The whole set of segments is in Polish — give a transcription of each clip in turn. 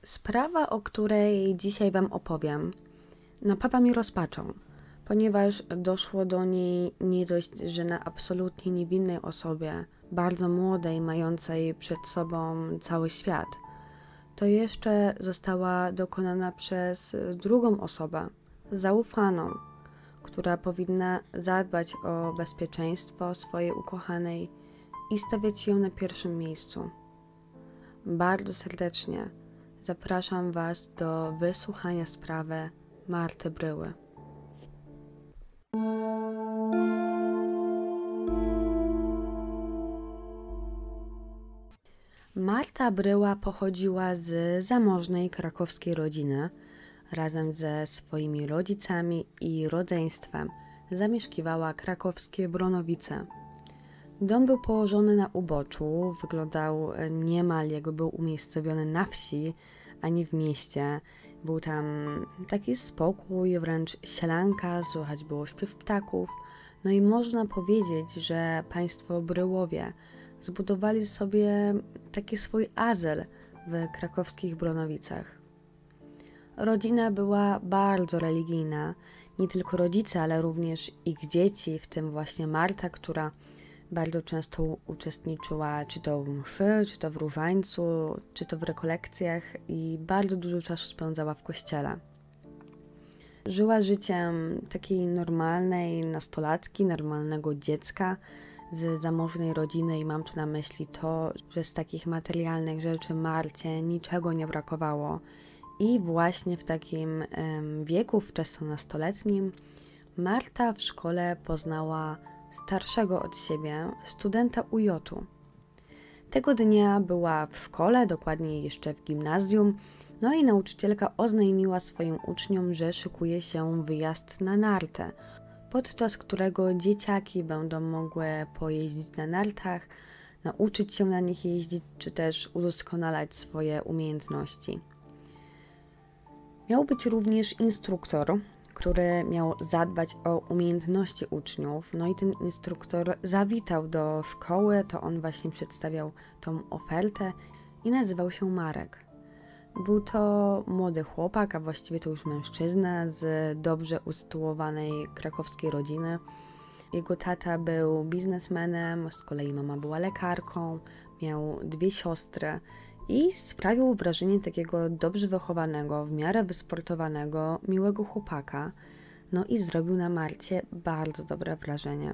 Sprawa, o której dzisiaj Wam opowiem, napawa mi rozpaczą, ponieważ doszło do niej nie dość, że na absolutnie niewinnej osobie, bardzo młodej, mającej przed sobą cały świat, to jeszcze została dokonana przez drugą osobę, zaufaną, która powinna zadbać o bezpieczeństwo swojej ukochanej i stawiać ją na pierwszym miejscu. Bardzo serdecznie zapraszam Was do wysłuchania sprawy Marty Bryły. Marta Bryła pochodziła z zamożnej krakowskiej rodziny. Razem ze swoimi rodzicami i rodzeństwem zamieszkiwała krakowskie Bronowice. Dom był położony na uboczu, wyglądał niemal jakby był umiejscowiony na wsi, a nie w mieście. Był tam taki spokój, wręcz sielanka, słychać było śpiew ptaków. No i można powiedzieć, że państwo Bryłowie zbudowali sobie taki swój azyl w krakowskich Bronowicach. Rodzina była bardzo religijna, nie tylko rodzice, ale również ich dzieci, w tym właśnie Marta, która bardzo często uczestniczyła czy to w mszy, czy to w różańcu, czy to w rekolekcjach i bardzo dużo czasu spędzała w kościele. Żyła życiem takiej normalnej nastolatki, normalnego dziecka z zamożnej rodziny i mam tu na myśli to, że z takich materialnych rzeczy Marcie niczego nie brakowało. I właśnie w takim wieku wczesnonastoletnim Marta w szkole poznała starszego od siebie studenta UJ-u. Tego dnia była w szkole, dokładniej jeszcze w gimnazjum, no i nauczycielka oznajmiła swoim uczniom, że szykuje się wyjazd na nartę, podczas którego dzieciaki będą mogły pojeździć na nartach, nauczyć się na nich jeździć, czy też udoskonalać swoje umiejętności. Miał być również instruktor, który miał zadbać o umiejętności uczniów. No i ten instruktor zawitał do szkoły, to on właśnie przedstawiał tą ofertę i nazywał się Marek. Był to młody chłopak, a właściwie to już mężczyzna z dobrze usytuowanej krakowskiej rodziny. Jego tata był biznesmenem, z kolei mama była lekarką, miał 2 siostry i sprawił wrażenie takiego dobrze wychowanego, w miarę wysportowanego, miłego chłopaka. No i zrobił na Marcie bardzo dobre wrażenie.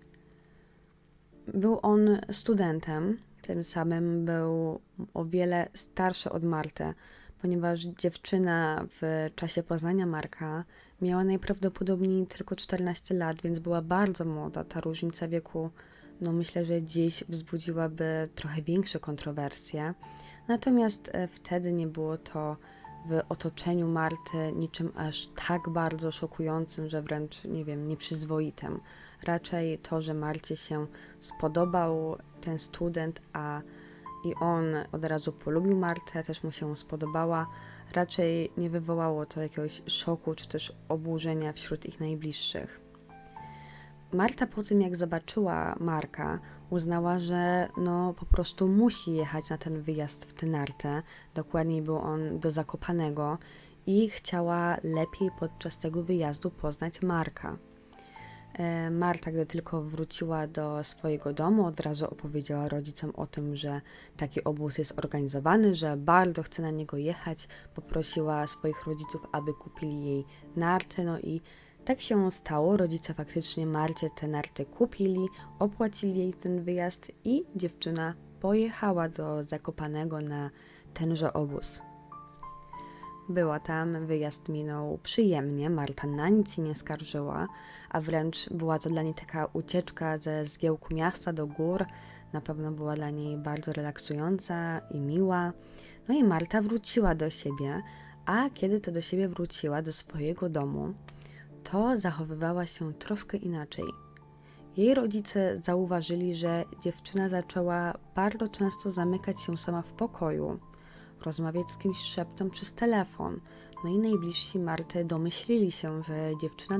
Był on studentem, tym samym był o wiele starszy od Marty, ponieważ dziewczyna w czasie poznania Marka miała najprawdopodobniej tylko 14 lat, więc była bardzo młoda. Ta różnica wieku, no myślę, że dziś wzbudziłaby trochę większe kontrowersje. Natomiast wtedy nie było to w otoczeniu Marty niczym aż tak bardzo szokującym, że wręcz, nie wiem, nieprzyzwoitym. Raczej to, że Marcie się spodobał ten student, i on od razu polubił Martę, też mu się spodobała, raczej nie wywołało to jakiegoś szoku czy też oburzenia wśród ich najbliższych. Marta po tym, jak zobaczyła Marka, uznała, że no po prostu musi jechać na ten wyjazd w tę nartę. Dokładniej był on do Zakopanego i chciała lepiej podczas tego wyjazdu poznać Marka. Marta, gdy tylko wróciła do swojego domu, od razu opowiedziała rodzicom o tym, że taki obóz jest organizowany, że bardzo chce na niego jechać. Poprosiła swoich rodziców, aby kupili jej narty, no i tak się stało. Rodzice faktycznie Marcie te narty kupili, opłacili jej ten wyjazd i dziewczyna pojechała do Zakopanego na tenże obóz. Była tam, wyjazd minął przyjemnie, Marta na nic się nie skarżyła, a wręcz była to dla niej taka ucieczka ze zgiełku miasta do gór. Na pewno była dla niej bardzo relaksująca i miła. No i Marta wróciła do siebie, a kiedy to do siebie wróciła, do swojego domu, to zachowywała się troszkę inaczej. Jej rodzice zauważyli, że dziewczyna zaczęła bardzo często zamykać się sama w pokoju, rozmawiać z kimś szeptem przez telefon. No i najbliżsi Marty domyślili się, że dziewczyna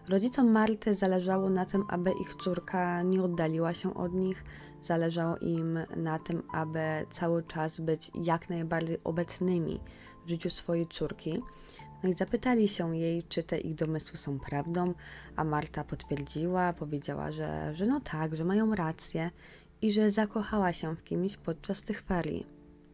Rodzicom Marty zależało na tym, aby ich córka nie oddaliła się od nich, zależało im na tym, aby cały czas być jak najbardziej obecnymi w życiu swojej córki. No i zapytali się jej, czy te ich domysły są prawdą, a Marta potwierdziła, powiedziała, że no tak, że mają rację i że zakochała się w kimś podczas tych ferii.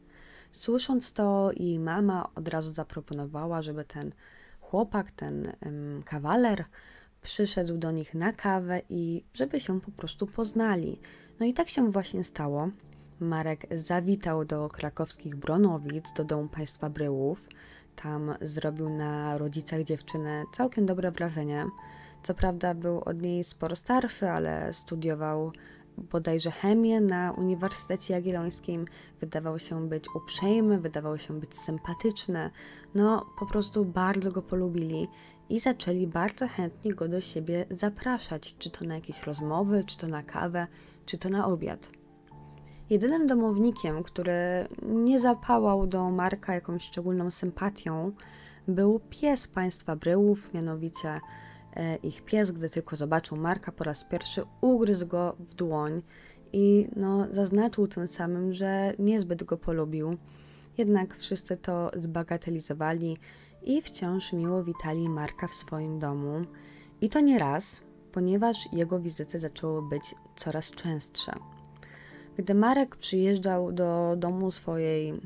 Słysząc to, jej mama od razu zaproponowała, żeby ten chłopak, ten kawaler przyszedł do nich na kawę i żeby się po prostu poznali. No i tak się właśnie stało. Marek zawitał do krakowskich Bronowic, do domu państwa Bryłów. Tam zrobił na rodzicach dziewczyny całkiem dobre wrażenie. Co prawda był od niej sporo starszy, ale studiował bodajże chemię na Uniwersytecie Jagiellońskim. Wydawał się być uprzejmy, wydawał się być sympatyczny. No, po prostu bardzo go polubili i zaczęli bardzo chętnie go do siebie zapraszać, czy to na jakieś rozmowy, czy to na kawę, czy to na obiad. Jedynym domownikiem, który nie zapałał do Marka jakąś szczególną sympatią, był pies państwa Bryłów, mianowicie ich pies, gdy tylko zobaczył Marka po raz pierwszy, ugryzł go w dłoń i zaznaczył tym samym, że niezbyt go polubił. Jednak wszyscy to zbagatelizowali i wciąż miło witali Marka w swoim domu. I to nie raz, ponieważ jego wizyty zaczęły być coraz częstsze. Gdy Marek przyjeżdżał do domu swojej,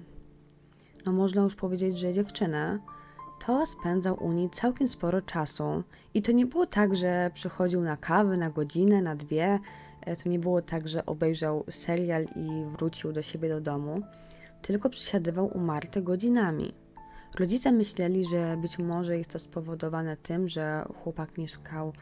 można już powiedzieć, że dziewczyny, to spędzał u niej całkiem sporo czasu. I to nie było tak, że przychodził na kawę, na godzinę, na dwie. To nie było tak, że obejrzał serial i wrócił do siebie do domu, tylko przysiadywał u Marty godzinami. Rodzice myśleli, że być może jest to spowodowane tym, że chłopak mieszkał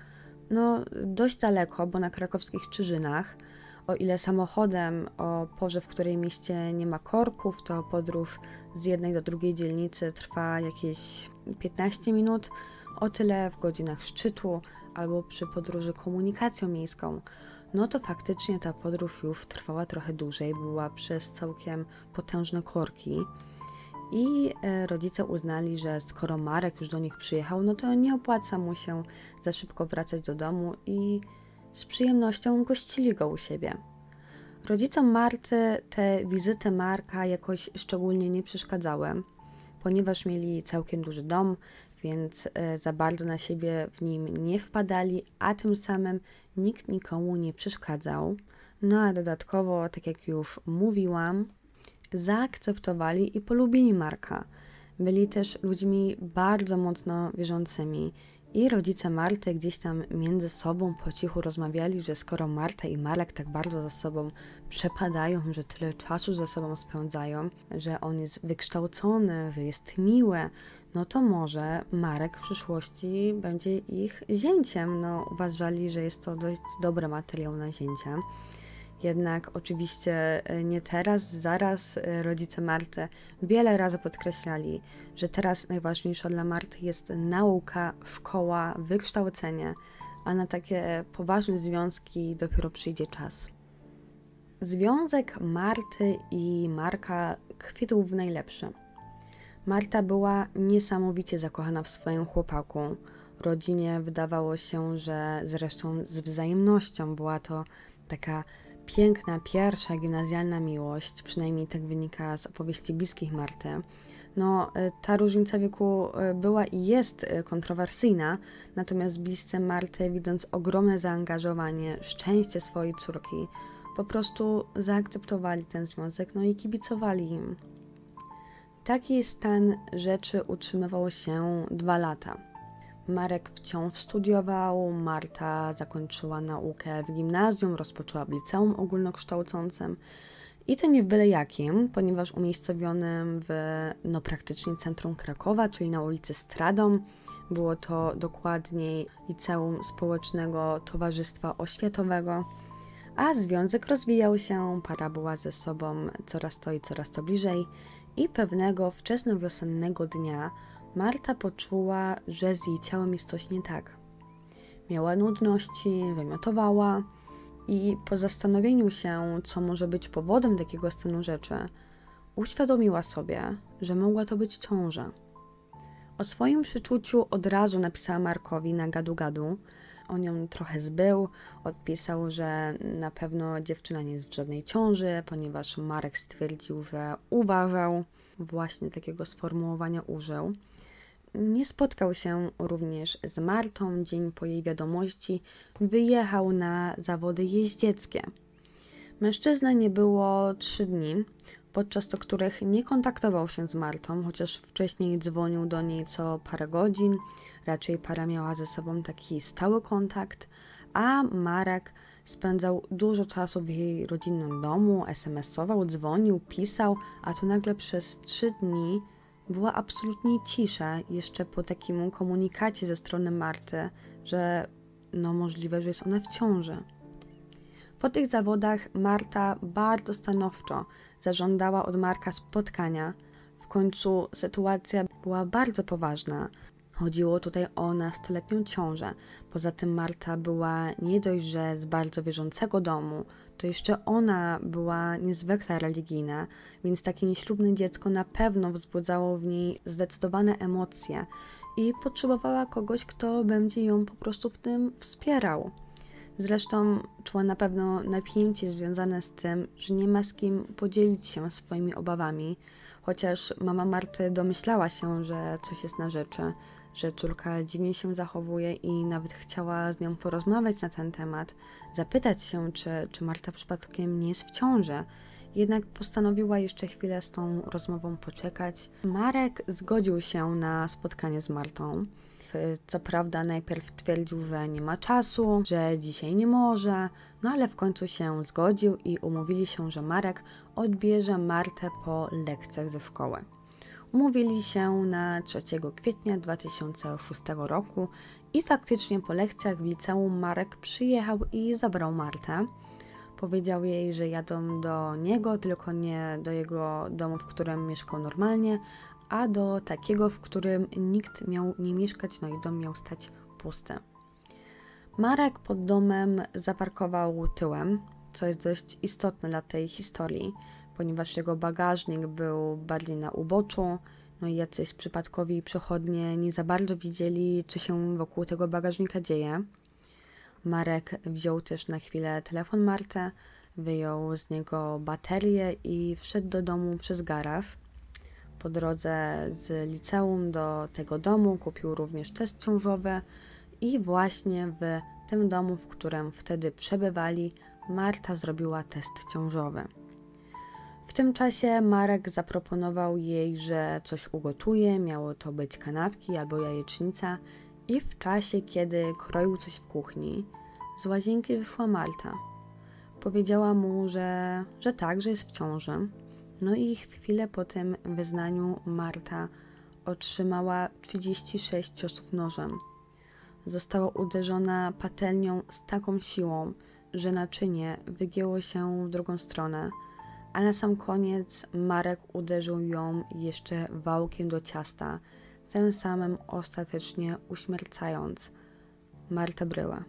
dość daleko, bo na krakowskich Czyżynach. O ile samochodem o porze, w której mieście nie ma korków, to podróż z jednej do drugiej dzielnicy trwa jakieś 15 minut, o tyle w godzinach szczytu albo przy podróży komunikacją miejską, to faktycznie ta podróż już trwała trochę dłużej, była przez całkiem potężne korki. I rodzice uznali, że skoro Marek już do nich przyjechał, to nie opłaca mu się za szybko wracać do domu i z przyjemnością gościli go u siebie. Rodzicom Marty te wizyty Marka jakoś szczególnie nie przeszkadzały, ponieważ mieli całkiem duży dom, więc za bardzo na siebie w nim nie wpadali, a tym samym nikt nikomu nie przeszkadzał. A dodatkowo, tak jak już mówiłam, zaakceptowali i polubili Marka. Byli też ludźmi bardzo mocno wierzącymi i rodzice Marty gdzieś tam między sobą po cichu rozmawiali, że skoro Marta i Marek tak bardzo za sobą przepadają, że tyle czasu ze sobą spędzają, że on jest wykształcony, że jest miły, to może Marek w przyszłości będzie ich zięciem. Uważali, że jest to dość dobry materiał na zięcia. Jednak oczywiście nie teraz, zaraz rodzice Marty wiele razy podkreślali, że teraz najważniejsza dla Marty jest nauka, szkoła, wykształcenie, a na takie poważne związki dopiero przyjdzie czas. Związek Marty i Marka kwitł w najlepsze. Marta była niesamowicie zakochana w swoim chłopaku. Rodzinie wydawało się, że zresztą z wzajemnością była to taka piękna, pierwsza gimnazjalna miłość, przynajmniej tak wynika z opowieści bliskich Marty. Ta różnica wieku była i jest kontrowersyjna, natomiast bliscy Marty, widząc ogromne zaangażowanie, szczęście swojej córki, po prostu zaakceptowali ten związek, i kibicowali im. Taki stan rzeczy utrzymywał się 2 lata. Marek wciąż studiował, Marta zakończyła naukę w gimnazjum, rozpoczęła w liceum ogólnokształcącym i to nie w byle jakim, ponieważ umiejscowionym w praktycznie centrum Krakowa, czyli na ulicy Stradom. Było to dokładniej Liceum Społecznego Towarzystwa Oświatowego, a związek rozwijał się, para była ze sobą coraz to bliżej i pewnego wczesnowiosennego dnia Marta poczuła, że z jej ciałem jest coś nie tak. Miała nudności, wymiotowała i po zastanowieniu się, co może być powodem takiego stanu rzeczy, uświadomiła sobie, że mogła to być ciąża. O swoim przeczuciu od razu napisała Markowi na gadu-gadu. On ją trochę zbył, odpisał, że na pewno dziewczyna nie jest w żadnej ciąży, ponieważ Marek stwierdził, że uważał, właśnie takiego sformułowania użył. Nie spotkał się również z Martą. Dzień po jej wiadomości wyjechał na zawody jeździeckie. Mężczyzny nie było 3 dni, podczas których nie kontaktował się z Martą, chociaż wcześniej dzwonił do niej co parę godzin. Raczej para miała ze sobą taki stały kontakt, a Marek spędzał dużo czasu w jej rodzinnym domu, SMS-ował, dzwonił, pisał, a tu nagle przez 3 dni była absolutnie cisza, jeszcze po takim komunikacie ze strony Marty, że możliwe, że jest ona w ciąży. Po tych zawodach Marta bardzo stanowczo zażądała od Marka spotkania. W końcu sytuacja była bardzo poważna. Chodziło tutaj o nastoletnią ciążę. Poza tym Marta była nie dość, że z bardzo wierzącego domu, to jeszcze ona była niezwykle religijna, więc takie nieślubne dziecko na pewno wzbudzało w niej zdecydowane emocje i potrzebowała kogoś, kto będzie ją po prostu w tym wspierał. Zresztą czuła na pewno napięcie związane z tym, że nie ma z kim podzielić się swoimi obawami, chociaż mama Marty domyślała się, że coś jest na rzeczy, że córka dziwnie się zachowuje i nawet chciała z nią porozmawiać na ten temat, zapytać się, czy Marta przypadkiem nie jest w ciąży. Jednak postanowiła jeszcze chwilę z tą rozmową poczekać. Marek zgodził się na spotkanie z Martą. Co prawda najpierw twierdził, że nie ma czasu, że dzisiaj nie może, ale w końcu się zgodził i umówili się, że Marek odbierze Martę po lekcjach ze szkoły. Umówili się na 3 kwietnia 2006 roku i faktycznie po lekcjach w liceum Marek przyjechał i zabrał Martę. Powiedział jej, że jadą do niego, tylko nie do jego domu, w którym mieszkał normalnie, a do takiego, w którym nikt miał nie mieszkać, i dom miał stać pusty. Marek pod domem zaparkował tyłem, co jest dość istotne dla tej historii, ponieważ jego bagażnik był bardziej na uboczu, i jacyś przypadkowi przechodnie nie za bardzo widzieli, co się wokół tego bagażnika dzieje. Marek wziął też na chwilę telefon Marty, wyjął z niego baterię i wszedł do domu przez garaż. Po drodze z liceum do tego domu kupił również test ciążowy i właśnie w tym domu, w którym wtedy przebywali, Marta zrobiła test ciążowy. W tym czasie Marek zaproponował jej, że coś ugotuje, miało to być kanapki albo jajecznica i w czasie, kiedy kroił coś w kuchni, z łazienki wyszła Marta. Powiedziała mu, że tak, że jest w ciąży. I chwilę po tym wyznaniu Marta otrzymała 36 ciosów nożem. Została uderzona patelnią z taką siłą, że naczynie wygięło się w drugą stronę, a na sam koniec Marek uderzył ją jeszcze wałkiem do ciasta, tym samym ostatecznie uśmiercając Martę Bryłę.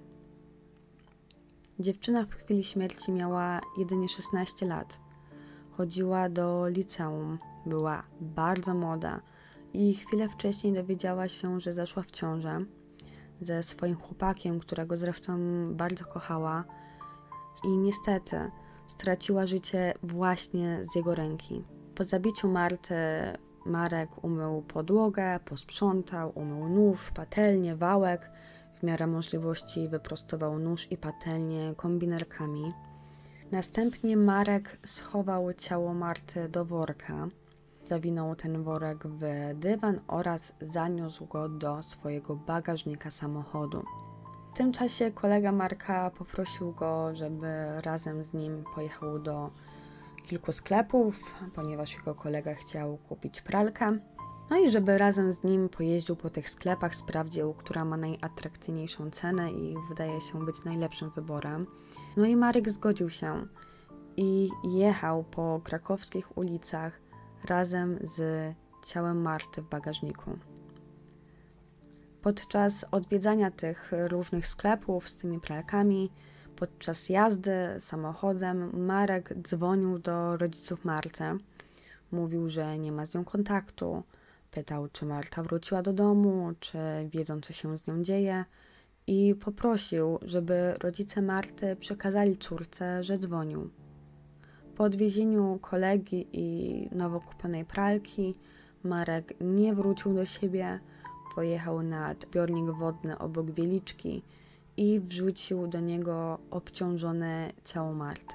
Dziewczyna w chwili śmierci miała jedynie 16 lat. Chodziła do liceum, była bardzo młoda i chwilę wcześniej dowiedziała się, że zaszła w ciążę ze swoim chłopakiem, którego zresztą bardzo kochała i niestety straciła życie właśnie z jego ręki. Po zabiciu Marty Marek umył podłogę, posprzątał, umył nóż, patelnię, wałek. W miarę możliwości wyprostował nóż i patelnię kombinerkami. Następnie Marek schował ciało Marty do worka, zawinął ten worek w dywan oraz zaniósł go do swojego bagażnika samochodu. W tym czasie kolega Marka poprosił go, żeby razem z nim pojechał do kilku sklepów, ponieważ jego kolega chciał kupić pralkę. I żeby razem z nim pojeździł po tych sklepach, sprawdził, która ma najatrakcyjniejszą cenę i wydaje się być najlepszym wyborem. I Marek zgodził się i jechał po krakowskich ulicach razem z ciałem Marty w bagażniku. Podczas odwiedzania tych różnych sklepów z tymi pralkami, podczas jazdy samochodem, Marek dzwonił do rodziców Marty. Mówił, że nie ma z nią kontaktu. Pytał, czy Marta wróciła do domu, czy wiedzą, co się z nią dzieje i poprosił, żeby rodzice Marty przekazali córce, że dzwonił. Po odwiezieniu kolegi i nowo kupionej pralki Marek nie wrócił do siebie, pojechał nad zbiornik wodny obok Wieliczki i wrzucił do niego obciążone ciało Marty.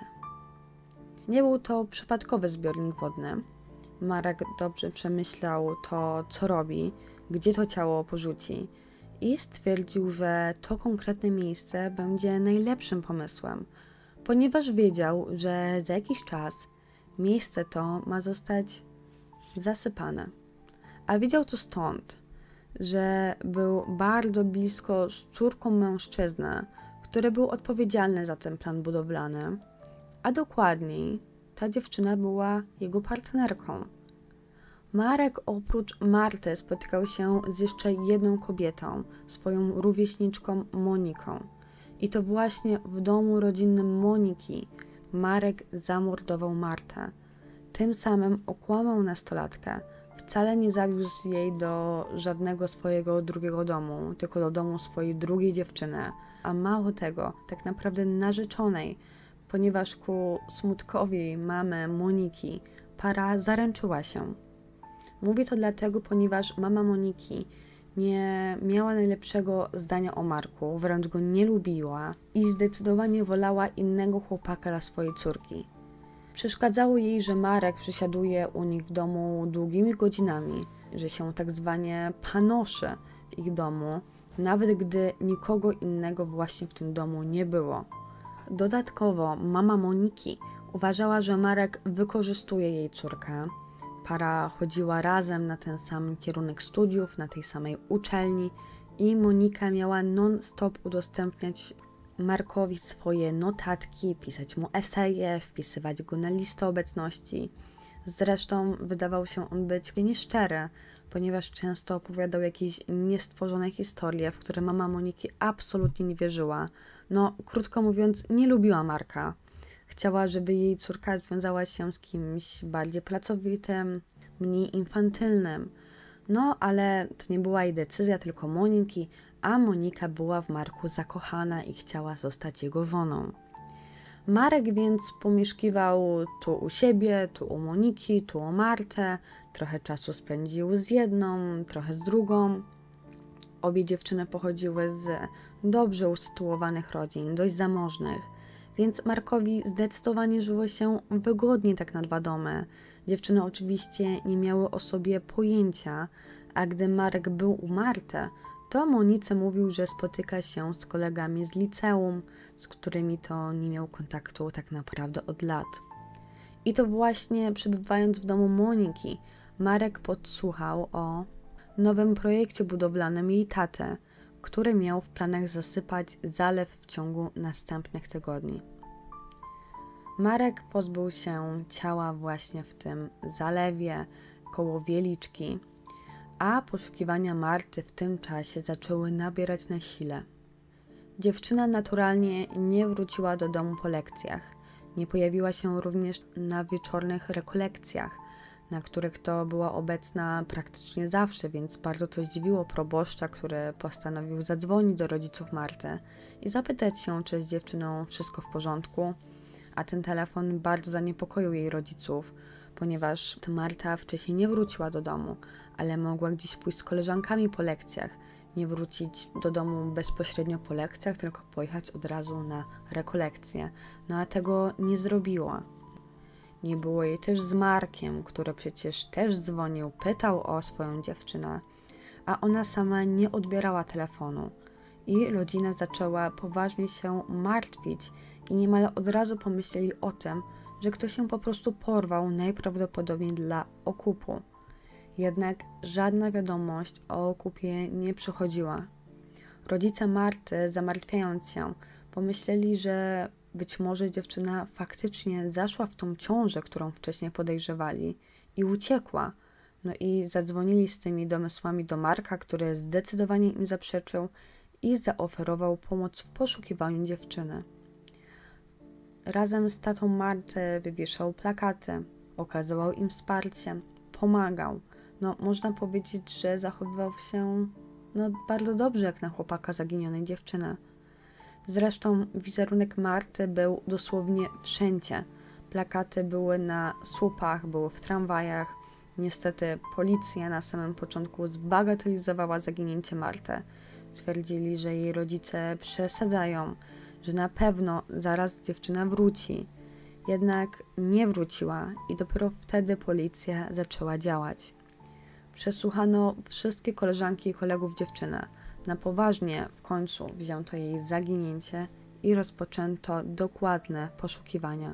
Nie był to przypadkowy zbiornik wodny. Marek dobrze przemyślał to, co robi, gdzie to ciało porzuci i stwierdził, że to konkretne miejsce będzie najlepszym pomysłem, ponieważ wiedział, że za jakiś czas miejsce to ma zostać zasypane. A wiedział to stąd, że był bardzo blisko z córką mężczyzny, który był odpowiedzialny za ten plan budowlany, a dokładniej ta dziewczyna była jego partnerką. Marek oprócz Marty spotykał się z jeszcze jedną kobietą, swoją rówieśniczką Moniką. I to właśnie w domu rodzinnym Moniki Marek zamordował Martę. Tym samym okłamał nastolatkę. Wcale nie zawiózł jej do żadnego swojego drugiego domu, tylko do domu swojej drugiej dziewczyny. A mało tego, tak naprawdę narzeczonej, ponieważ ku smutkowi mamy Moniki para zaręczyła się. Mówię to dlatego, ponieważ mama Moniki nie miała najlepszego zdania o Marku, wręcz go nie lubiła i zdecydowanie wolała innego chłopaka dla swojej córki. Przeszkadzało jej, że Marek przesiaduje u nich w domu długimi godzinami, że się tak zwanie panoszy w ich domu, nawet gdy nikogo innego właśnie w tym domu nie było. Dodatkowo mama Moniki uważała, że Marek wykorzystuje jej córkę. Para chodziła razem na ten sam kierunek studiów, na tej samej uczelni i Monika miała non-stop udostępniać Markowi swoje notatki, pisać mu eseje, wpisywać go na listę obecności. Zresztą wydawał się on być nieszczery, ponieważ często opowiadał jakieś niestworzone historie, w które mama Moniki absolutnie nie wierzyła. No, krótko mówiąc, nie lubiła Marka. Chciała, żeby jej córka związała się z kimś bardziej pracowitym, mniej infantylnym. No, ale to nie była jej decyzja, tylko Moniki, a Monika była w Marku zakochana i chciała zostać jego żoną. Marek więc pomieszkiwał tu u siebie, tu u Moniki, tu u Martę, trochę czasu spędził z jedną, trochę z drugą. Obie dziewczyny pochodziły z dobrze usytuowanych rodzin, dość zamożnych, więc Markowi zdecydowanie żyło się wygodnie tak na dwa domy. Dziewczyny oczywiście nie miały o sobie pojęcia, a gdy Marek był u Marty, to Monice mówił, że spotyka się z kolegami z liceum, z którymi to nie miał kontaktu tak naprawdę od lat. I to właśnie przebywając w domu Moniki, Marek podsłuchał o nowym projekcie budowlanym jej taty, który miał w planach zasypać zalew w ciągu następnych tygodni. Marek pozbył się ciała właśnie w tym zalewie koło Wieliczki, a poszukiwania Marty w tym czasie zaczęły nabierać na sile. Dziewczyna naturalnie nie wróciła do domu po lekcjach. Nie pojawiła się również na wieczornych rekolekcjach, na których to była obecna praktycznie zawsze, więc bardzo to zdziwiło proboszcza, który postanowił zadzwonić do rodziców Marty i zapytać się, czy z dziewczyną wszystko w porządku, a ten telefon bardzo zaniepokoił jej rodziców, ponieważ Marta wcześniej nie wróciła do domu, ale mogła gdzieś pójść z koleżankami po lekcjach, nie wrócić do domu bezpośrednio po lekcjach, tylko pojechać od razu na rekolekcje. No a tego nie zrobiła. Nie było jej też z Markiem, który przecież też dzwonił, pytał o swoją dziewczynę, a ona sama nie odbierała telefonu. I rodzina zaczęła poważnie się martwić i niemal od razu pomyśleli o tym, że ktoś się po prostu porwał, najprawdopodobniej dla okupu. Jednak żadna wiadomość o okupie nie przychodziła. Rodzice Marty, zamartwiając się, pomyśleli, że być może dziewczyna faktycznie zaszła w tą ciążę, którą wcześniej podejrzewali i uciekła. No i zadzwonili z tymi domysłami do Marka, który zdecydowanie im zaprzeczył i zaoferował pomoc w poszukiwaniu dziewczyny. Razem z tatą Marty wywieszał plakaty, okazywał im wsparcie, pomagał. No, można powiedzieć, że zachowywał się bardzo dobrze jak na chłopaka zaginionej dziewczyny. Zresztą wizerunek Marty był dosłownie wszędzie. Plakaty były na słupach, były w tramwajach. Niestety policja na samym początku zbagatelizowała zaginięcie Marty. Twierdzili, że jej rodzice przesadzają, że na pewno zaraz dziewczyna wróci. Jednak nie wróciła i dopiero wtedy policja zaczęła działać. Przesłuchano wszystkie koleżanki i kolegów dziewczyny. Na poważnie w końcu wzięto jej zaginięcie i rozpoczęto dokładne poszukiwania.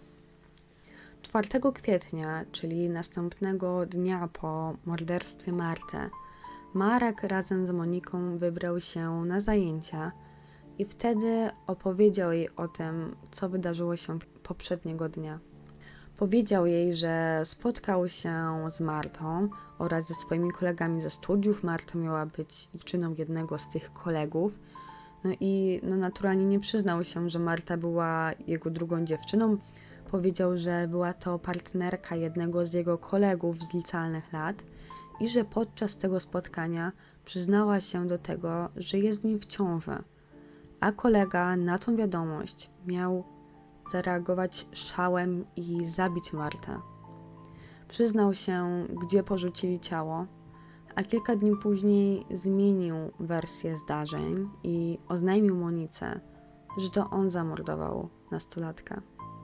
4 kwietnia, czyli następnego dnia po morderstwie Marty, Marek razem z Moniką wybrał się na zajęcia i wtedy opowiedział jej o tym, co wydarzyło się poprzedniego dnia. Powiedział jej, że spotkał się z Martą oraz ze swoimi kolegami ze studiów. Marta miała być dziewczyną jednego z tych kolegów. No i naturalnie nie przyznał się, że Marta była jego drugą dziewczyną. Powiedział, że była to partnerka jednego z jego kolegów z licealnych lat i że podczas tego spotkania przyznała się do tego, że jest z nim w ciąży. A kolega na tą wiadomość miał zareagować szałem i zabić Martę. Przyznał się, gdzie porzucili ciało, a kilka dni później zmienił wersję zdarzeń i oznajmił Monice, że to on zamordował nastolatkę.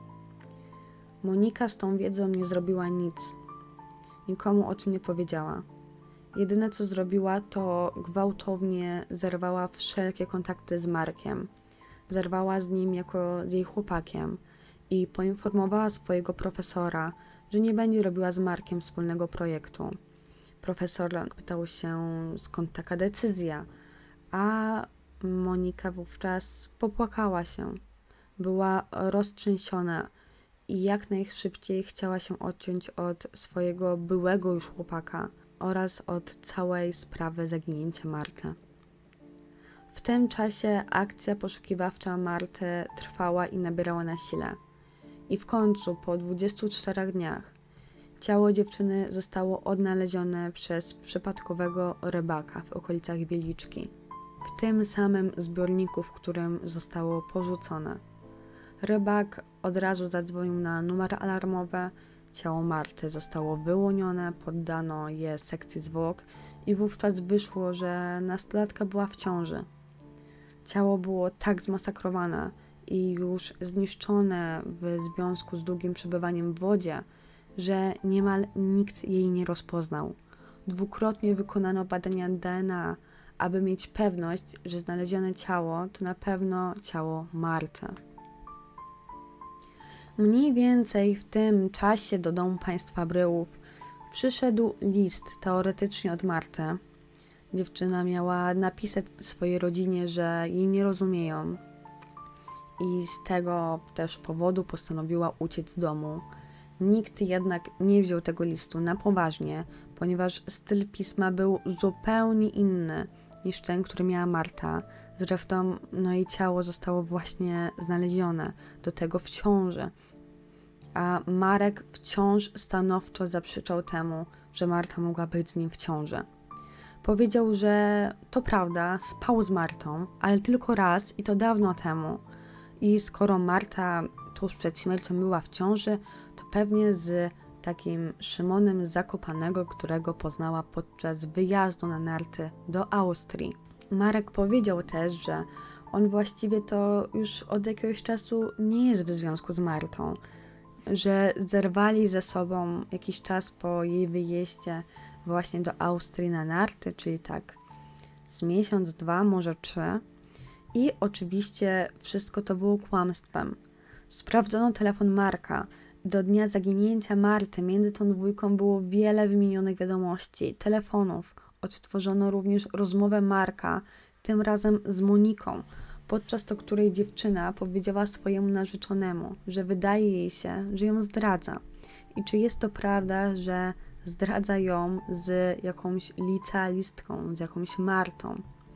Monika z tą wiedzą nie zrobiła nic. Nikomu o tym nie powiedziała. Jedyne co zrobiła, to gwałtownie zerwała wszelkie kontakty z Markiem. Zerwała z nim jako z jej chłopakiem i poinformowała swojego profesora, że nie będzie robiła z Markiem wspólnego projektu. Profesor pytał się, skąd taka decyzja, a Monika wówczas popłakała się. Była roztrzęsiona i jak najszybciej chciała się odciąć od swojego byłego już chłopaka oraz od całej sprawy zaginięcia Marty. W tym czasie akcja poszukiwawcza Marty trwała i nabierała na sile. I w końcu, po 24 dniach, ciało dziewczyny zostało odnalezione przez przypadkowego rybaka w okolicach Wieliczki, w tym samym zbiorniku, w którym zostało porzucone. Rybak od razu zadzwonił na numery alarmowe, ciało Marty zostało wyłonione, poddano je sekcji zwłok i wówczas wyszło, że nastolatka była w ciąży. Ciało było tak zmasakrowane i już zniszczone w związku z długim przebywaniem w wodzie, że niemal nikt jej nie rozpoznał. Dwukrotnie wykonano badania DNA, aby mieć pewność, że znalezione ciało to na pewno ciało Marty. Mniej więcej w tym czasie do domu państwa Bryłów przyszedł list teoretycznie od Marty. Dziewczyna miała napisać swojej rodzinie, że jej nie rozumieją i z tego też powodu postanowiła uciec z domu. Nikt jednak nie wziął tego listu na poważnie, ponieważ styl pisma był zupełnie inny niż ten, który miała Marta. Zresztą jej ciało zostało właśnie znalezione, do tego w ciąży. A Marek wciąż stanowczo zaprzeczał temu, że Marta mogła być z nim w ciąży. Powiedział, że to prawda, spał z Martą, ale tylko raz i to dawno temu. I skoro Marta tuż przed śmiercią była w ciąży, to pewnie z takim Szymonem z Zakopanego, którego poznała podczas wyjazdu na narty do Austrii. Marek powiedział też, że on właściwie to już od jakiegoś czasu nie jest w związku z Martą, że zerwali ze sobą jakiś czas po jej wyjeździe właśnie do Austrii na narty, czyli tak z miesiąc, 2, może 3. I oczywiście wszystko to było kłamstwem. Sprawdzono telefon Marka. Do dnia zaginięcia Marty między tą dwójką było wiele wymienionych wiadomości, telefonów. Odtworzono również rozmowę Marka, tym razem z Moniką, podczas to której dziewczyna powiedziała swojemu narzeczonemu, że wydaje jej się, że ją zdradza. I czy jest to prawda, że zdradza ją z jakąś licealistką, z jakąś Martą?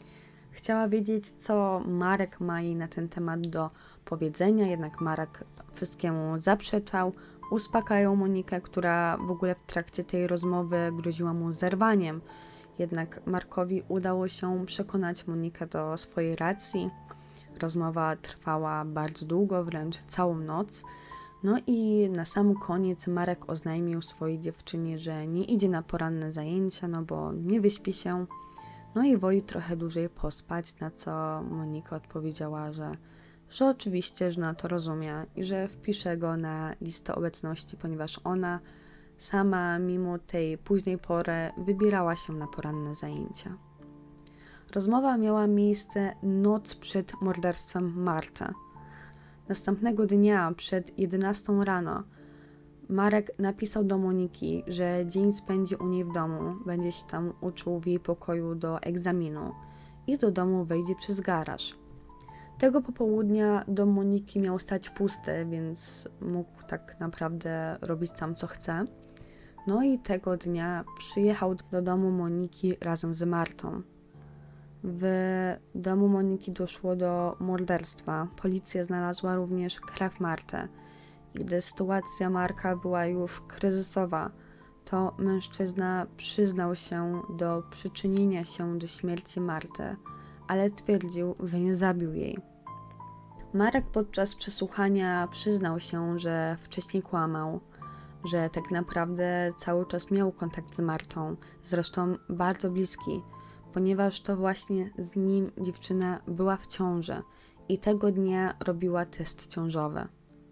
Chciała wiedzieć, co Marek ma jej na ten temat do powiedzenia, jednak Marek wszystkiemu zaprzeczał. Uspokajał Monikę, która w ogóle w trakcie tej rozmowy groziła mu zerwaniem. Jednak Markowi udało się przekonać Monikę do swojej racji. Rozmowa trwała bardzo długo, wręcz całą noc. No i na sam koniec Marek oznajmił swojej dziewczynie, że nie idzie na poranne zajęcia, no bo nie wyśpi się. No i woli trochę dłużej pospać, na co Monika odpowiedziała, że oczywiście, że na to rozumie i że wpisze go na listę obecności, ponieważ ona sama mimo tej późnej pory wybierała się na poranne zajęcia. Rozmowa miała miejsce noc przed morderstwem Marty. Następnego dnia przed 11 rano Marek napisał do Moniki, że dzień spędzi u niej w domu, będzie się tam uczył w jej pokoju do egzaminu i do domu wejdzie przez garaż. Tego popołudnia dom Moniki miał stać pusty, więc mógł tak naprawdę robić tam co chce. No i tego dnia przyjechał do domu Moniki razem z Martą. W domu Moniki doszło do morderstwa. Policja znalazła również krew Marty. I gdy sytuacja Marka była już kryzysowa, to mężczyzna przyznał się do przyczynienia się do śmierci Marty, ale twierdził, że nie zabił jej. Marek podczas przesłuchania przyznał się, że wcześniej kłamał, że tak naprawdę cały czas miał kontakt z Martą, zresztą bardzo bliski, ponieważ to właśnie z nim dziewczyna była w ciąży i tego dnia robiła test ciążowy.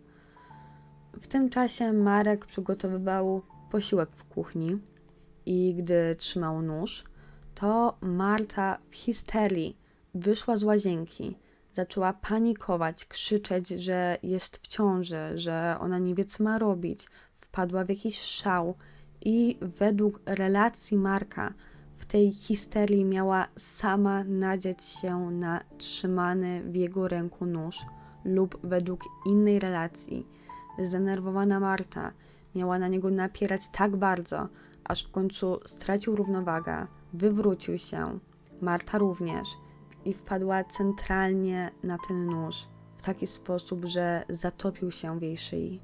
W tym czasie Marek przygotowywał posiłek w kuchni i gdy trzymał nóż, to Marta w histerii wyszła z łazienki, zaczęła panikować, krzyczeć, że jest w ciąży, że ona nie wie, co ma robić, wpadła w jakiś szał i według relacji Marka w tej histerii miała sama nadziać się na trzymany w jego ręku nóż lub według innej relacji zdenerwowana Marta miała na niego napierać tak bardzo, aż w końcu stracił równowagę, wywrócił się, Marta również i wpadła centralnie na ten nóż w taki sposób, że zatopił się w jej szyi.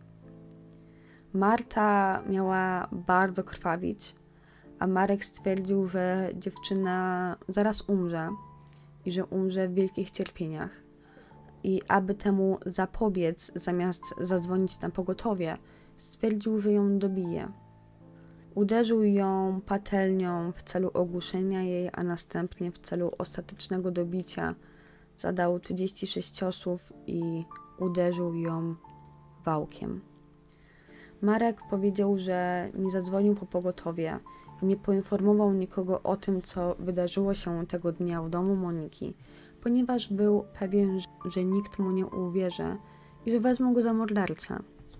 Marta miała bardzo krwawić, a Marek stwierdził, że dziewczyna zaraz umrze i że umrze w wielkich cierpieniach. I aby temu zapobiec, zamiast zadzwonić na pogotowie, stwierdził, że ją dobije. Uderzył ją patelnią w celu ogłuszenia jej, a następnie w celu ostatecznego dobicia zadał 36 ciosów i uderzył ją wałkiem. Marek powiedział, że nie zadzwonił po pogotowie i nie poinformował nikogo o tym, co wydarzyło się tego dnia w domu Moniki, ponieważ był pewien, że nikt mu nie uwierzy i że wezmą go za mordercę.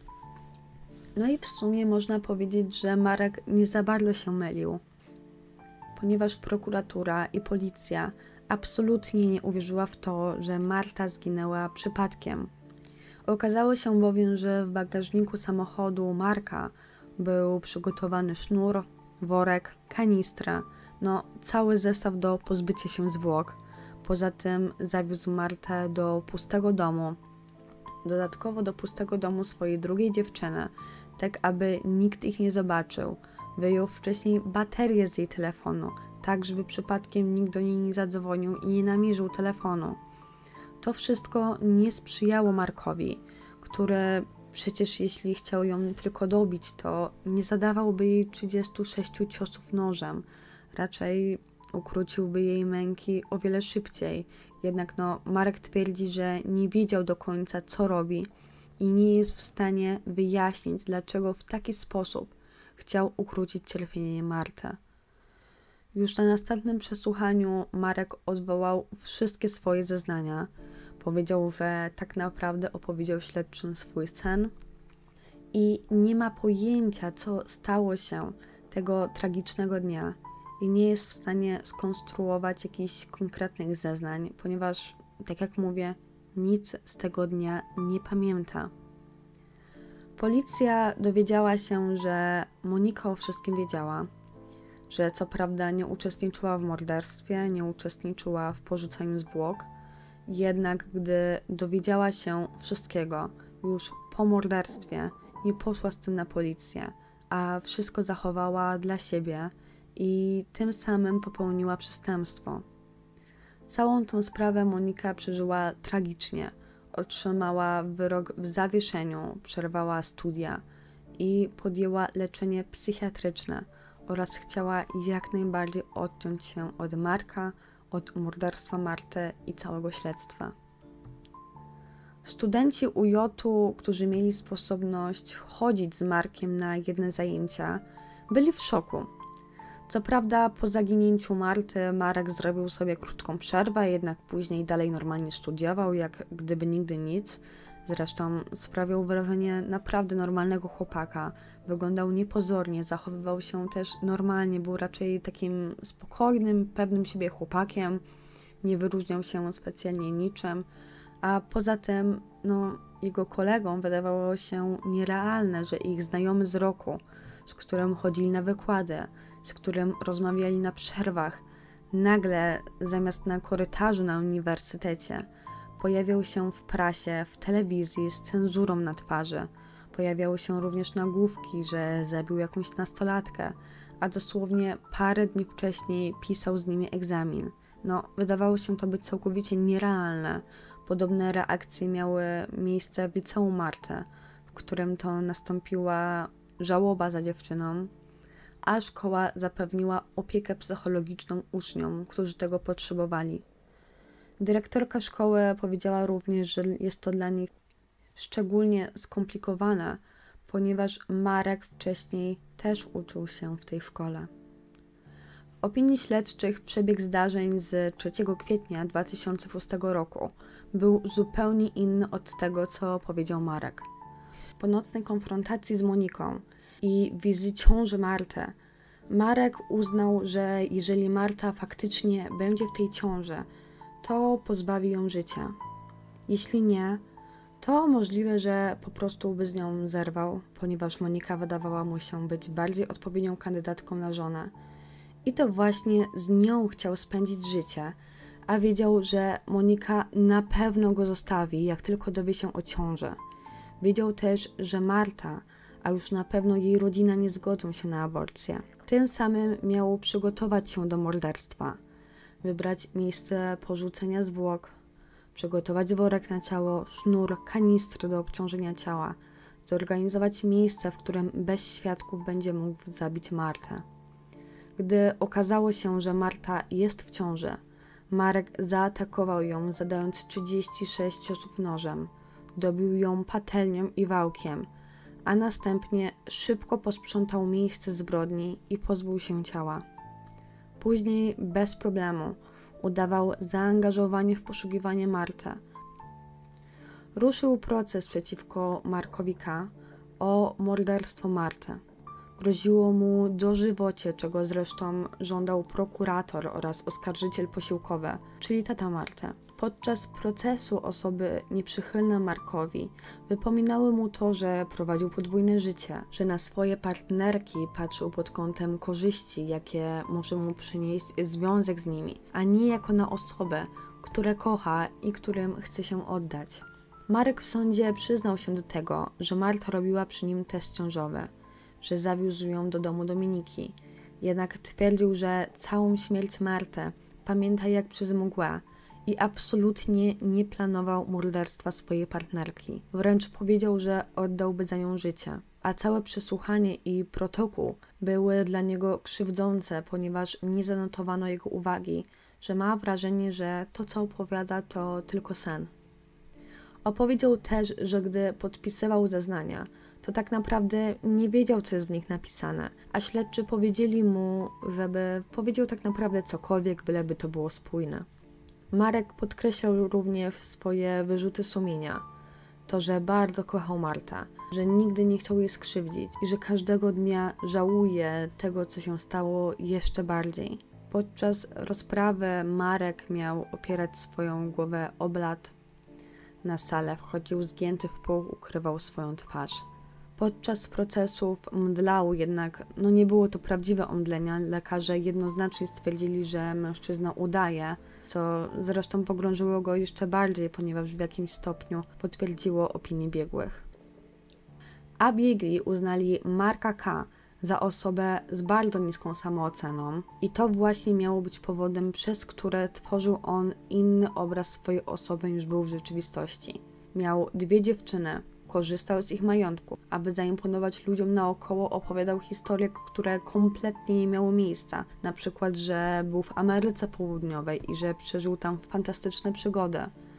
No i w sumie można powiedzieć, że Marek nie za bardzo się mylił, ponieważ prokuratura i policja absolutnie nie uwierzyła w to, że Marta zginęła przypadkiem. Okazało się bowiem, że w bagażniku samochodu Marka był przygotowany sznur, worek, kanistra, cały zestaw do pozbycia się zwłok. Poza tym zawiózł Martę do pustego domu, dodatkowo do pustego domu swojej drugiej dziewczyny, tak aby nikt ich nie zobaczył. Wyjął wcześniej baterię z jej telefonu, tak żeby przypadkiem nikt do niej nie zadzwonił i nie namierzył telefonu. To wszystko nie sprzyjało Markowi, który przecież jeśli chciał ją tylko dobić, to nie zadawałby jej 36 ciosów nożem. Raczej ukróciłby jej męki o wiele szybciej. Jednak Marek twierdzi, że nie wiedział do końca, co robi i nie jest w stanie wyjaśnić, dlaczego w taki sposób chciał ukrócić cierpienie Marty. Już na następnym przesłuchaniu Marek odwołał wszystkie swoje zeznania. Powiedział, że tak naprawdę opowiedział śledczym swój sen i nie ma pojęcia, co stało się tego tragicznego dnia i nie jest w stanie skonstruować jakichś konkretnych zeznań, ponieważ, tak jak mówię, nic z tego dnia nie pamięta. Policja dowiedziała się, że Monika o wszystkim wiedziała. że co prawda nie uczestniczyła w morderstwie, nie uczestniczyła w porzucaniu zwłok, jednak gdy dowiedziała się wszystkiego już po morderstwie, nie poszła z tym na policję, a wszystko zachowała dla siebie i tym samym popełniła przestępstwo. Całą tą sprawę Monika przeżyła tragicznie. Otrzymała wyrok w zawieszeniu, przerwała studia i podjęła leczenie psychiatryczne oraz chciała jak najbardziej odciąć się od Marka, od morderstwa Marty i całego śledztwa. Studenci UJ-u, którzy mieli sposobność chodzić z Markiem na jedne zajęcia, byli w szoku. Co prawda po zaginięciu Marty Marek zrobił sobie krótką przerwę, jednak później dalej normalnie studiował, jak gdyby nigdy nic. Zresztą sprawiał wrażenie naprawdę normalnego chłopaka. Wyglądał niepozornie, zachowywał się też normalnie, był raczej takim spokojnym, pewnym siebie chłopakiem. Nie wyróżniał się specjalnie niczym, a poza tym jego kolegom wydawało się nierealne, że ich znajomy z roku, z którym chodzili na wykłady, z którym rozmawiali na przerwach, nagle zamiast na korytarzu na uniwersytecie pojawiał się w prasie, w telewizji z cenzurą na twarzy. Pojawiały się również nagłówki, że zabił jakąś nastolatkę, a dosłownie parę dni wcześniej pisał z nimi egzamin. Wydawało się to być całkowicie nierealne. Podobne reakcje miały miejsce w liceum Marty, w którym to nastąpiła żałoba za dziewczyną, a szkoła zapewniła opiekę psychologiczną uczniom, którzy tego potrzebowali. Dyrektorka szkoły powiedziała również, że jest to dla nich szczególnie skomplikowane, ponieważ Marek wcześniej też uczył się w tej szkole. W opinii śledczych przebieg zdarzeń z 3 kwietnia 2006 roku był zupełnie inny od tego, co powiedział Marek. Po nocnej konfrontacji z Moniką i wizji ciąży Marty, Marek uznał, że jeżeli Marta faktycznie będzie w tej ciąży, to pozbawi ją życia. Jeśli nie, to możliwe, że po prostu by z nią zerwał, ponieważ Monika wydawała mu się być bardziej odpowiednią kandydatką na żonę. I to właśnie z nią chciał spędzić życie, a wiedział, że Monika na pewno go zostawi, jak tylko dowie się o ciąży. Wiedział też, że Marta, a już na pewno jej rodzina nie zgodzą się na aborcję. Tym samym miał przygotować się do morderstwa, wybrać miejsce porzucenia zwłok, przygotować worek na ciało, sznur, kanistry do obciążenia ciała, zorganizować miejsce, w którym bez świadków będzie mógł zabić Martę. Gdy okazało się, że Marta jest w ciąży, Marek zaatakował ją, zadając 36 ciosów nożem. Dobił ją patelnią i wałkiem, a następnie szybko posprzątał miejsce zbrodni i pozbył się ciała. Później bez problemu udawał zaangażowanie w poszukiwanie Marty. Ruszył proces przeciwko Markowi K. o morderstwo Marty. Groziło mu dożywocie, czego zresztą żądał prokurator oraz oskarżyciel posiłkowy, czyli tata Marty. Podczas procesu osoby nieprzychylne Markowi wypominały mu to, że prowadził podwójne życie, że na swoje partnerki patrzył pod kątem korzyści, jakie może mu przynieść związek z nimi, a nie jako na osobę, które kocha i którym chce się oddać. Marek w sądzie przyznał się do tego, że Marta robiła przy nim test ciążowy, że zawiózł ją do domu Dominiki. Jednak twierdził, że całą śmierć Marty pamięta jak przez mgłę i absolutnie nie planował morderstwa swojej partnerki. Wręcz powiedział, że oddałby za nią życie. A całe przesłuchanie i protokół były dla niego krzywdzące, ponieważ nie zanotowano jego uwagi, że ma wrażenie, że to, co opowiada, to tylko sen. Opowiedział też, że gdy podpisywał zeznania, to tak naprawdę nie wiedział, co jest w nich napisane, a śledczy powiedzieli mu, żeby powiedział tak naprawdę cokolwiek, byleby to było spójne. Marek podkreślał również swoje wyrzuty sumienia, to, że bardzo kochał Martę, że nigdy nie chciał jej skrzywdzić i że każdego dnia żałuje tego, co się stało jeszcze bardziej. Podczas rozprawy Marek miał opierać swoją głowę o blat. Na salę wchodził zgięty w pół, ukrywał swoją twarz. Podczas procesów mdlał, jednak nie było to prawdziwe omdlenia. Lekarze jednoznacznie stwierdzili, że mężczyzna udaje, co zresztą pogrążyło go jeszcze bardziej, ponieważ w jakimś stopniu potwierdziło opinię biegłych. A biegli uznali Marka K. za osobę z bardzo niską samooceną i to właśnie miało być powodem, przez które tworzył on inny obraz swojej osoby niż był w rzeczywistości. Miał 2 dziewczyny, korzystał z ich majątku, aby zaimponować ludziom naokoło, opowiadał historie, które kompletnie nie miały miejsca. Na przykład, że był w Ameryce Południowej i że przeżył tam fantastyczne przygody.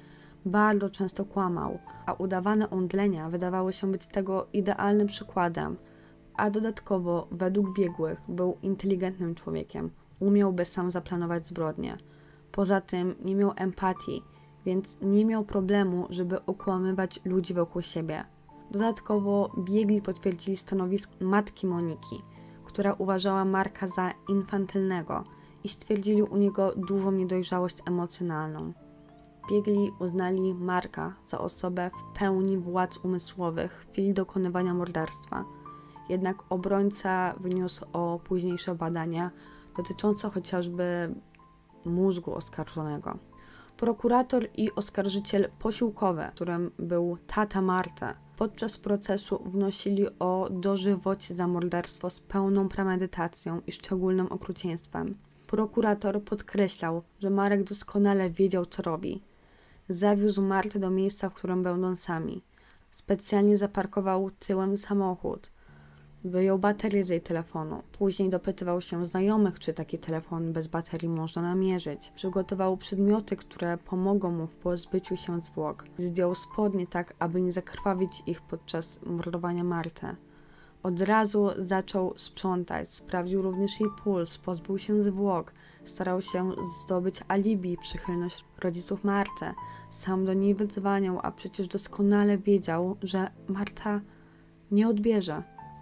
Bardzo często kłamał, a udawane omdlenia wydawały się być tego idealnym przykładem. A dodatkowo, według biegłych, był inteligentnym człowiekiem, umiałby sam zaplanować zbrodnie. Poza tym nie miał empatii, więc nie miał problemu, żeby okłamywać ludzi wokół siebie. Dodatkowo biegli potwierdzili stanowisko matki Moniki, która uważała Marka za infantylnego i stwierdzili u niego dużą niedojrzałość emocjonalną. Biegli uznali Marka za osobę w pełni władz umysłowych w chwili dokonywania morderstwa. Jednak obrońca wniósł o późniejsze badania dotyczące chociażby mózgu oskarżonego. Prokurator i oskarżyciel posiłkowy, którym był tata Marty, podczas procesu wnosili o dożywocie za morderstwo z pełną premedytacją i szczególnym okrucieństwem. Prokurator podkreślał, że Marek doskonale wiedział, co robi. Zawiózł Martę do miejsca, w którym będą sami. Specjalnie zaparkował tyłem samochód. Wyjął baterię z jej telefonu. Później dopytywał się znajomych, czy taki telefon bez baterii można namierzyć. Przygotował przedmioty, które pomogą mu w pozbyciu się zwłok. Zdjął spodnie tak, aby nie zakrwawić ich podczas mordowania Marty. Od razu zaczął sprzątać, sprawdził również jej puls, pozbył się zwłok, starał się zdobyć alibi i przychylność rodziców Marty. Sam do niej wydzwaniał, a przecież doskonale wiedział, że Marta nie odbierze.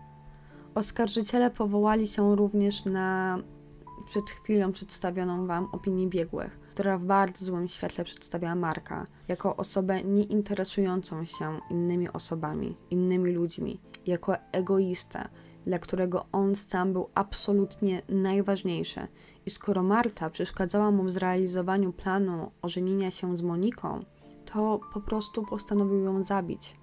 Oskarżyciele powołali się również na przed chwilą przedstawioną Wam opinię biegłych, która w bardzo złym świetle przedstawiała Marka jako osobę nieinteresującą się innymi osobami, innymi ludźmi, jako egoistę, dla którego on sam był absolutnie najważniejszy. I skoro Marta przeszkadzała mu w zrealizowaniu planu ożenienia się z Moniką, to po prostu postanowił ją zabić.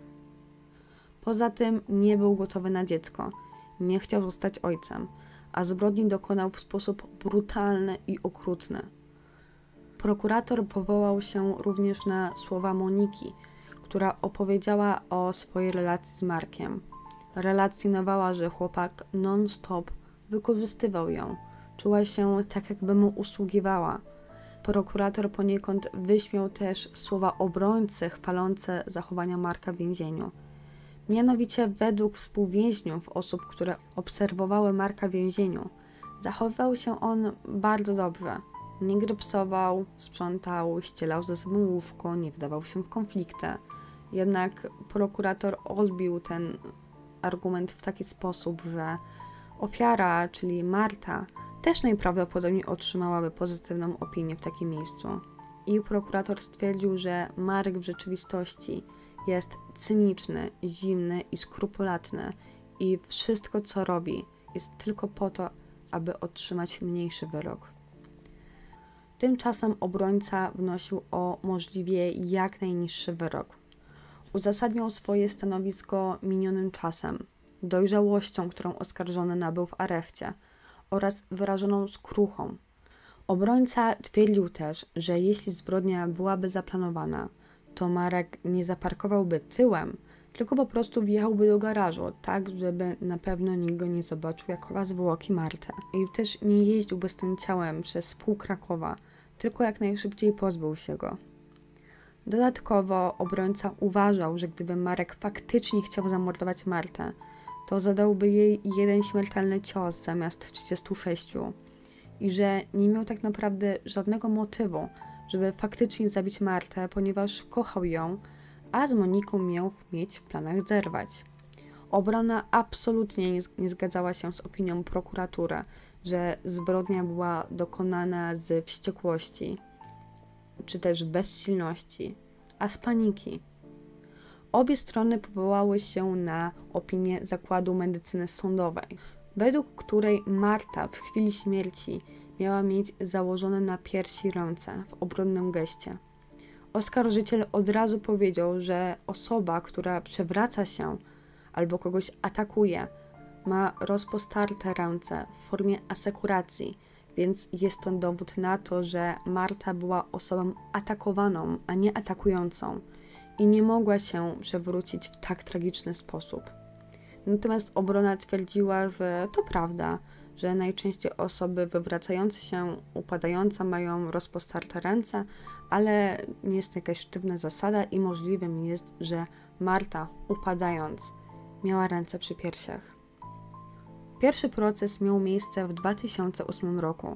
Poza tym nie był gotowy na dziecko. Nie chciał zostać ojcem, a zbrodni dokonał w sposób brutalny i okrutny. Prokurator powołał się również na słowa Moniki, która opowiedziała o swojej relacji z Markiem. Relacjonowała, że chłopak non-stop wykorzystywał ją. Czuła się tak, jakby mu usługiwała. Prokurator poniekąd wyśmiał też słowa obrońcy chwalące zachowania Marka w więzieniu. Mianowicie według współwięźniów, osób, które obserwowały Marka w więzieniu, zachowywał się on bardzo dobrze. Nie grypsował, sprzątał, ścielał ze sobą łóżko, nie wdawał się w konflikty. Jednak prokurator odbił ten argument w taki sposób, że ofiara, czyli Marta, też najprawdopodobniej otrzymałaby pozytywną opinię w takim miejscu. I prokurator stwierdził, że Marek w rzeczywistości jest cyniczny, zimny i skrupulatny i wszystko, co robi, jest tylko po to, aby otrzymać mniejszy wyrok. Tymczasem obrońca wnosił o możliwie jak najniższy wyrok. Uzasadniał swoje stanowisko minionym czasem, dojrzałością, którą oskarżony nabył w areszcie oraz wyrażoną skruchą. Obrońca twierdził też, że jeśli zbrodnia byłaby zaplanowana, to Marek nie zaparkowałby tyłem, tylko po prostu wjechałby do garażu, tak żeby na pewno nikt go nie zobaczył, jak chowa zwłoki Marty. I też nie jeździłby z tym ciałem przez pół Krakowa, tylko jak najszybciej pozbył się go. Dodatkowo obrońca uważał, że gdyby Marek faktycznie chciał zamordować Martę, to zadałby jej jeden śmiertelny cios zamiast 36 i że nie miał tak naprawdę żadnego motywu, żeby faktycznie zabić Martę, ponieważ kochał ją, a z Moniką miał mieć w planach zerwać. Obrona absolutnie nie zgadzała się z opinią prokuratury, że zbrodnia była dokonana z wściekłości, czy też bezsilności, a z paniki. Obie strony powołały się na opinię Zakładu Medycyny Sądowej, według której Marta w chwili śmierci miała mieć założone na piersi ręce w obronnym geście. Oskarżyciel od razu powiedział, że osoba, która przewraca się albo kogoś atakuje, ma rozpostarte ręce w formie asekuracji, więc jest to dowód na to, że Marta była osobą atakowaną, a nie atakującą i nie mogła się przewrócić w tak tragiczny sposób. Natomiast obrona twierdziła, że to prawda, że najczęściej osoby wywracające się, upadające mają rozpostarte ręce, ale nie jest to jakaś sztywna zasada i możliwym jest, że Marta, upadając, miała ręce przy piersiach. Pierwszy proces miał miejsce w 2008 roku.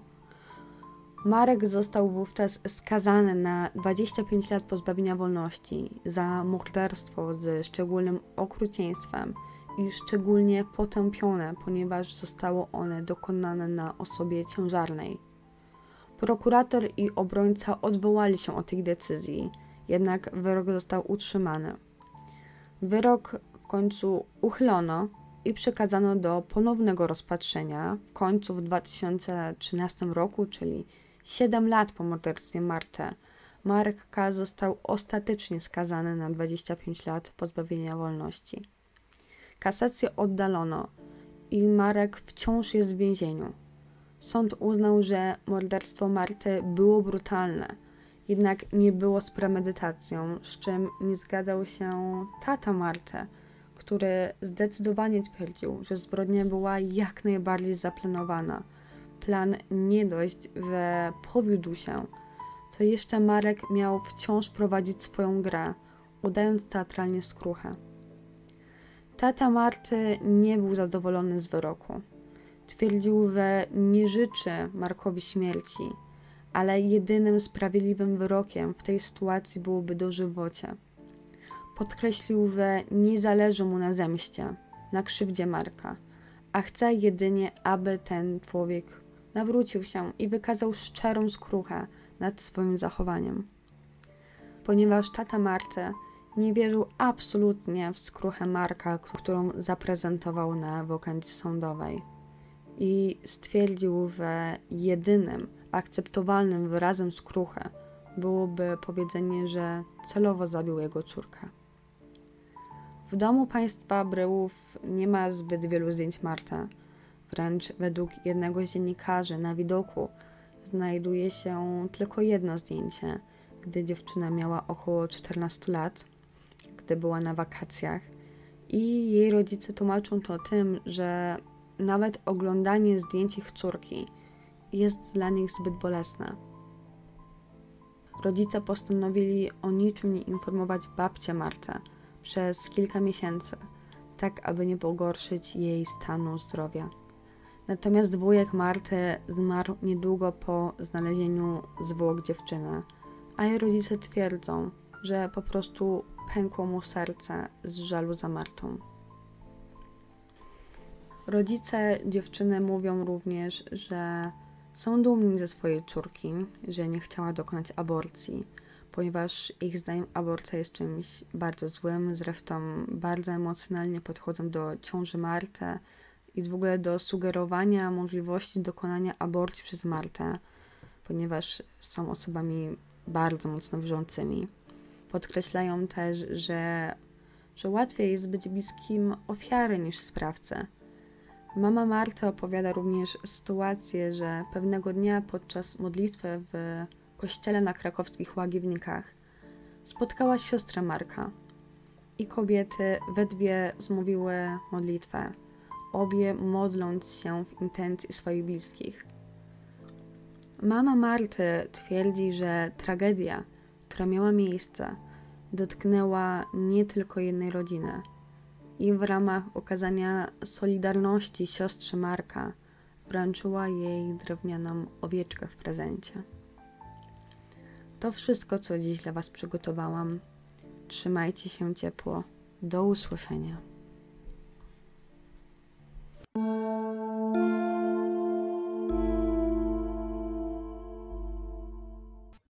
Marek został wówczas skazany na 25 lat pozbawienia wolności za morderstwo ze szczególnym okrucieństwem i szczególnie potępione, ponieważ zostało one dokonane na osobie ciężarnej. Prokurator i obrońca odwołali się od tej decyzji, jednak wyrok został utrzymany. Wyrok w końcu uchylono i przekazano do ponownego rozpatrzenia w końcu w 2013 roku, czyli 7 lat po morderstwie Marty. Marek K. został ostatecznie skazany na 25 lat pozbawienia wolności. Kasację oddalono i Marek wciąż jest w więzieniu. Sąd uznał, że morderstwo Marty było brutalne, jednak nie było z premedytacją, z czym nie zgadzał się tata Marty, który zdecydowanie twierdził, że zbrodnia była jak najbardziej zaplanowana. Plan nie dość, że powiódł się, to jeszcze Marek miał wciąż prowadzić swoją grę, udając teatralnie skruchę. Tata Marty nie był zadowolony z wyroku. Twierdził, że nie życzy Markowi śmierci, ale jedynym sprawiedliwym wyrokiem w tej sytuacji byłoby dożywocie. Podkreślił, że nie zależy mu na zemście, na krzywdzie Marka, a chce jedynie, aby ten człowiek nawrócił się i wykazał szczerą skruchę nad swoim zachowaniem. Ponieważ tata Marty nie wierzył absolutnie w skruchę Marka, którą zaprezentował na wokandzie sądowej i stwierdził, że jedynym akceptowalnym wyrazem skruchy byłoby powiedzenie, że celowo zabił jego córkę. W domu państwa Bryłów nie ma zbyt wielu zdjęć Marty. Wręcz według jednego z dziennikarzy na widoku znajduje się tylko jedno zdjęcie, gdy dziewczyna miała około 14 lat, gdy była na wakacjach i jej rodzice tłumaczą to tym, że nawet oglądanie zdjęć ich córki jest dla nich zbyt bolesne. Rodzice postanowili o niczym nie informować babcię Martę przez kilka miesięcy, tak aby nie pogorszyć jej stanu zdrowia. Natomiast wujek Marty zmarł niedługo po znalezieniu zwłok dziewczyny, a jej rodzice twierdzą, że po prostu pękło mu serce z żalu za Martą. Rodzice dziewczyny mówią również, że są dumni ze swojej córki, że nie chciała dokonać aborcji, ponieważ ich zdaniem aborcja jest czymś bardzo złym, zresztą bardzo emocjonalnie podchodzą do ciąży Marty i w ogóle do sugerowania możliwości dokonania aborcji przez Martę, ponieważ są osobami bardzo mocno wierzącymi. Podkreślają też, że łatwiej jest być bliskim ofiary niż sprawcy. Mama Marty opowiada również sytuację, że pewnego dnia podczas modlitwy w kościele na krakowskich Łagiewnikach spotkała siostrę Marka i kobiety we dwie zmówiły modlitwę, obie modląc się w intencji swoich bliskich. Mama Marty twierdzi, że tragedia, która miała miejsce, dotknęła nie tylko jednej rodziny i w ramach okazania solidarności siostrze Marka wręczyła jej drewnianą owieczkę w prezencie. To wszystko, co dziś dla Was przygotowałam. Trzymajcie się ciepło. Do usłyszenia.